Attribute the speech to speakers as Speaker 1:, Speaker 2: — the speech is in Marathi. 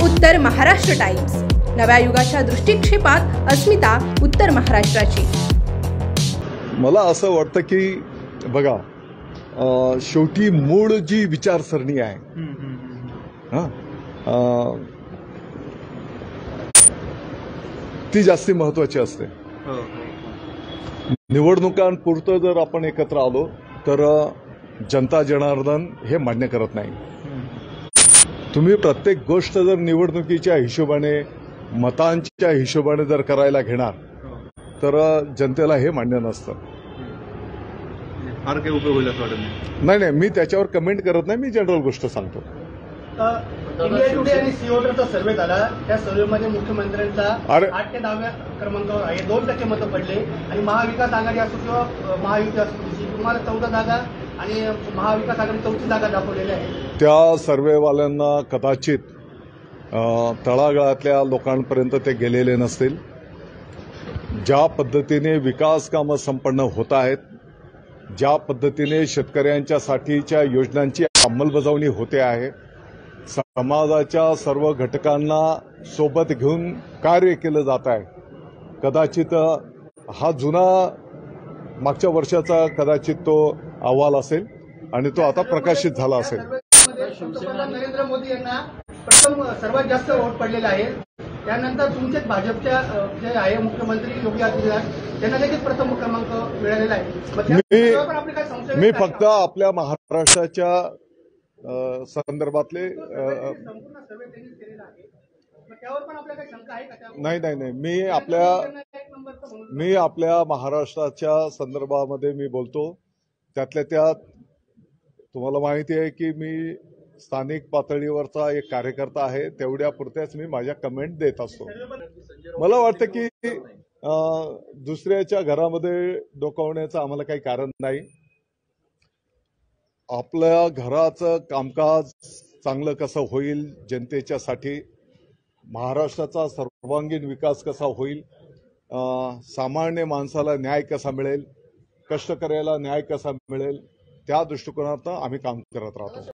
Speaker 1: उत्तर महाराष्ट्र टाइम्स, नव्या युगाच्या दृष्टिक्षेपात अस्मिता उत्तर महाराष्ट्राची।
Speaker 2: मला असं वाटतं की बघा, शेवटी मूळ जी विचारसरणी आहे ती जास्ती महत्वाची असते। निवडणुकांपुरतं जर आपण एकत्र आलो तर जनता जनार्दन हे मान्य करत नाही। तुम्ही प्रत्येक गोष्ट जर निवडणुकीच्या हिशोबाने, मतांच्या हिशोबाने जर करायला घेणार तर जनतेला हे मान्य नसतं।
Speaker 3: फार काही उपयोग होईल असं वाटत
Speaker 2: नाही, मी त्याच्यावर कमेंट करत नाही, मी जनरल गोष्ट सांगतो।
Speaker 4: इंडिया टुडे आणि सीओटरचा सर्व्हे झाला, त्या सर्व्हेमध्ये मुख्यमंत्र्यांचा 8 ते 10व्या क्रमांकावर आहे, 2% मतं पडले आणि महाविकास आघाडी असो किंवा महायुती असो, तुम्हाला 14 जागा आणि महाविकास आघाडी 4 जागा दाखवलेल्या आहेत।
Speaker 2: त्या सर्व्हेवाल्यांना कदाचित तळागाळातल्या लोकांपर्यंत ते गेलेले नसतील। ज्या पद्धतीने विकास कामं संपन्न होत आहेत, ज्या पद्धतीने शेतकऱ्यांच्यासाठीच्या योजनांची अंमलबजावणी होते आहे, समाजाच्या सर्व घटकांना सोबत घेऊन कार्य केलं जात आहे, कदाचित हा जुना मागच्या वर्षाचा कदाचित तो अहवाल असेल आणि तो आता प्रकाशित झाला असेल।
Speaker 4: नरेंद्र मोदी यांना प्रथम सर्वात जास्त वोट पडलेले आहे, त्यानंतर तुमचेच भाजपच्या जे आहे मुख्यमंत्री योगी आदित्यनाथ त्यांना देखील प्रथम क्रमांक मिळालेला आहे।
Speaker 2: मी फक्त आपल्या महाराष्ट्राच्या संदर्भातले नाही, मी आपल्या महाराष्ट्राच्या संदर्भामध्ये मी बोलतो। त्यातल्या त्यात तुम्हाला माहिती आहे की मी स्थानिक पातळीवरचा एक कार्यकर्ता आहे, तेवढ्या पुरत्याच मी माझ्या कमेंट देत असतो। मला वाटतं की दुसऱ्याच्या घरामध्ये डोकावण्याचं आम्हाला काही कारण नाही। आपल्या घराचं कामकाज चांगलं कसं होईल, जनतेच्यासाठी महाराष्ट्राचा सर्वांगीण विकास कसा होईल, सामान्य माणसाला न्याय कसा मिळेल, कष्टकऱ्याला न्याय कसा मिळेल, त्या दृष्टिकोनातून आम्ही काम करत राहतो।